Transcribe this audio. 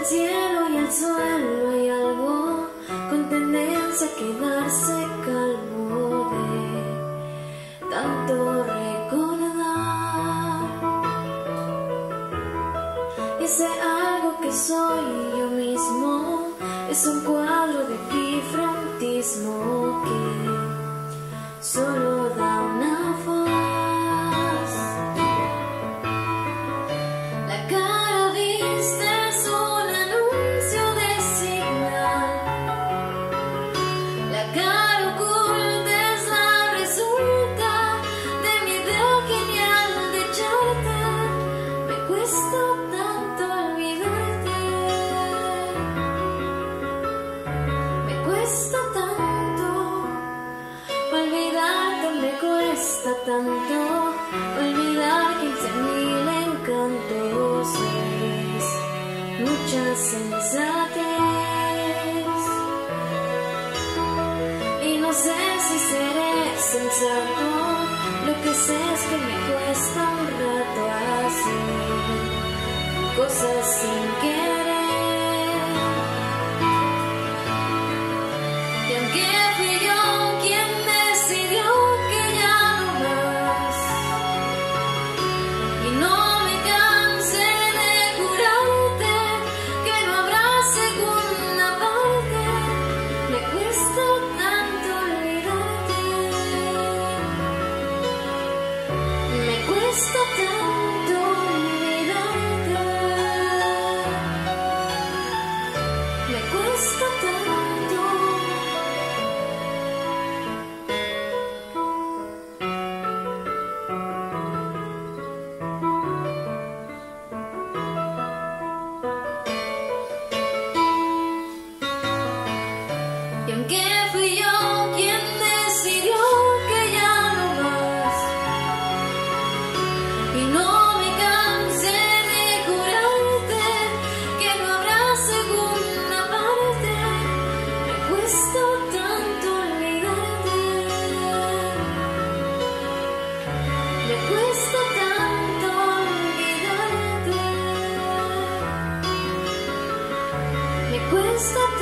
cielo y el suelo hay algo con tendencia a quedarse calmo de tanto recordar. Ese algo que soy yo mismo es un cuadro de bifrontismo que solo da una faz. La cara vista es un anuncio de señal. La cara oculta es la resulta de mi idea genial de echarte. Me cuesta tanto olvidarte. Me cuesta tanto olvidarte. Me cuesta tanto olvidar 15.000 encantos. Es mucha sensatez. Y no sé si seré sensato. Lo que sé es que me cuesta un rato hacer cosas sin querer. Y aunque fui yo quien decidió que ya no más, y no me cansé de jurarte que no habrá segunda parte, me cuesta tanto olvidarte. Me cuesta tanto olvidarte. Me cuesta tanto. Y aunque fui yo quien decidió que ya no más, y no me cansé de jurarte que no habrá segunda parte, me cuesta tanto olvidarte. Me cuesta tanto olvidarte. Me cuesta